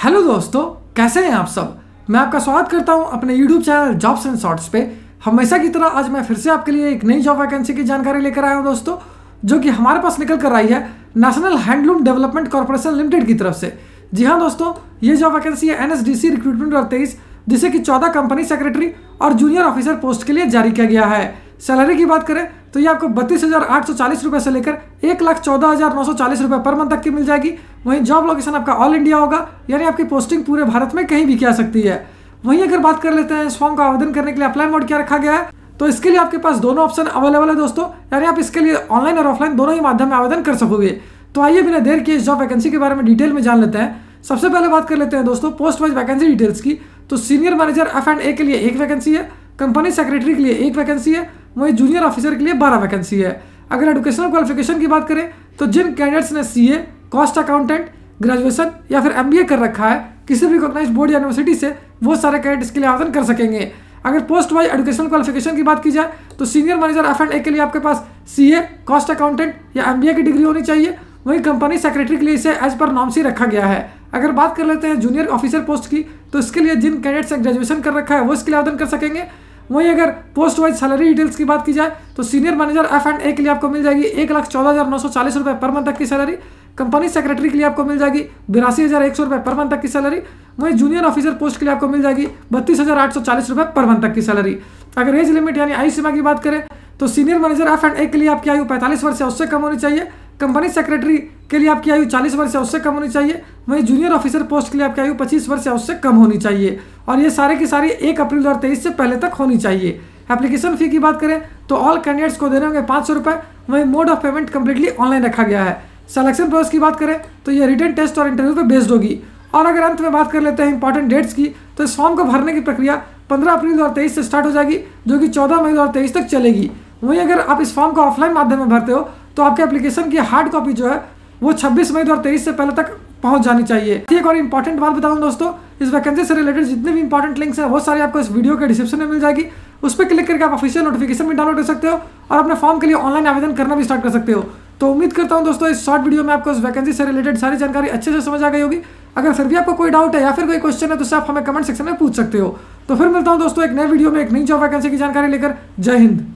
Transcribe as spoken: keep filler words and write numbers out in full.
Hello दोस्तों, कैसे हैं आप सब। मैं आपका स्वागत करता हूं अपने YouTube channel jobs and shorts पे। हमेशा की तरह आज मैं फिर से आपके लिए एक नई जॉब वैकेंसी की जानकारी लेकर आया हूं दोस्तों, जो कि हमारे पास निकल कर आई है national handloom development corporation limited की तरफ से। जी हाँ दोस्तों, ये जॉब वैकेंसी है N S D C recruitment दो हज़ार तेईस, जिसे कि चौदह कंपनी सेक्रेटरी और जूनियर ऑफिसर पोस्ट के लिए जारी किया गया है। सैलरी की बात करें तो ये आपको बत्तीस हज़ार आठ सौ चालीस रुपये से लेकर एक लाख चौदह हज़ार नौ सौ चालीस रुपये पर मंथ तक की मिल जाएगी। वहीं जॉब लोकेशन आपका ऑल इंडिया होगा, यानी आपकी पोस्टिंग पूरे भारत में कहीं भी की जा सकती है। वहीं अगर बात कर लेते हैं इस फॉर्म का आवेदन करने के लिए अप्लाई मोड क्या रखा गया है, तो इसके लिए आपके पास दोनों ऑप्शन अवेलेबल है दोस्तों, यानी आप इसके लिए ऑनलाइन और ऑफलाइन दोनों ही माध्यम में आवेदन कर सकोगे। तो आइए बिना देर किए इस जॉब वैकेंसी के बारे में डिटेल में जान लेते हैं। सबसे पहले बात कर लेते हैं दोस्तों पोस्ट वाइज वैकेंसी डिटेल्स की। तो senior manager F and A के लिए एक वैकेंसी है, कंपनी सेक्रेटरी के लिए एक वैकेंसी है, वहीं जूनियर ऑफिसर के लिए बारह वैकेंसी है। अगर एजुकेशनल क्वालिफिकेशन की बात करें तो जिन कैंडिडेट्स ने C A, cost accountant, graduation या फिर एम बी ए कर रखा है किसी भी रिकॉग्नाइज्ड बोर्ड या यूनिवर्सिटी से, वो सारे कैंडिडेट्स के लिए आवेदन कर सकेंगे। अगर पोस्ट वाइज एजुकेशनल क्वालिफिकेशन की बात की जाए तो senior manager F and A के लिए आपके पास सी ए, कॉस्ट अकाउंटेंट या एम बी ए की डिग्री होनी चाहिए। वहीं कंपनी सेक्रेटरी के लिए इसे एज पर नॉर्म्स ही रखा गया है। अगर बात कर लेते हैं जूनियर ऑफिसर पोस्ट की, तो इसके लिए जिन कैंडिडेट्स ने ग्रेजुएशन कर रखा है वो इसके लिए आवेदन कर सकेंगे। वहीं अगर पोस्ट वाइज सैलरी डिटेल्स की बात की जाए तो senior manager F and A के लिए आपको मिल जाएगी एक लाख चौदह हज़ार नौ सौ चालीस रुपये पर मंथ तक की सैलरी। कंपनी सेक्रेटरी के लिए आपको मिल जाएगी बिरासी हज़ार एक सौ रुपये पर मंथ तक की सैलरी। वहीं जूनियर ऑफिसर पोस्ट के लिए आपको मिल जाएगी बत्तीस हज़ार आठ सौ चालीस रुपये पर मंथ तक की सैलरी। अगर एज लिमिट यानी आयु सीमा की बात करें तो senior manager F and A के लिए आपकी आयु पैंतालीस वर्ष या उससे कम होनी चाहिए। कंपनी सेक्रेटरी के लिए आपकी आयु चालीस वर्ष या उससे कम होनी चाहिए। वहीं जूनियर ऑफिसर पोस्ट के लिए आपकी आयु पच्चीस वर्ष या उससे कम होनी चाहिए। और ये सारे की सारी एक अप्रैल दो हज़ार तेईस से पहले तक होनी चाहिए। एप्लीकेशन फी की बात करें तो ऑल कैंडिडेट्स को देने होंगे पाँच सौ रुपये। वहीं mode of payment completely online रखा गया है। सिलेक्शन प्रोसेस की बात करें तो ये रिटन टेस्ट और इंटरव्यू पे बेस्ड होगी। और अगर अंत में बात कर लेते हैं इंपॉर्टेंट डेट्स की, तो इस फॉर्म को भरने की प्रक्रिया पंद्रह अप्रैल दो हज़ार तेईस से स्टार्ट हो जाएगी, जो कि चौदह मई दो हज़ार तेईस तक चलेगी। वहीं अगर आप इस फॉर्म को ऑफलाइन माध्यम में भरते हो तो आपके एप्लीकेशन की हार्ड कॉपी जो है वो छब्बीस मई दो हज़ार तेईस से पहले तक पहुंच जानी चाहिए। एक और इंपॉर्टेंट बात बताऊं दोस्तों, इस वैकेंसी से रिलेटेड जितने भी इंपॉर्टेंट लिंक्स हैं वो सारे आपको इस वीडियो के डिस्क्रिप्शन में मिल जाएगी। उस पर क्लिक करके आप ऑफिशियल नोटिफिकेशन भी डाउनलोड कर सकते हो और अपने फॉर्म के लिए ऑनलाइन आवेदन करना भी स्टार्ट कर सकते हो। तो उम्मीद करता हूं दोस्तों इस शॉर्ट वीडियो में आपको इस वैकेंसी से रिलेटेड सारी जानकारी अच्छे से समझ आ गई होगी। अगर फिर भी आपको कोई डाउट है या फिर कोई क्वेश्चन है तो उससे आप हमें कमेंट सेक्शन में पूछ सकते हो। तो फिर मिलता हूं दोस्तों एक नए वीडियो में एक नई जॉब वैकेंसी की जानकारी लेकर। जय हिंद।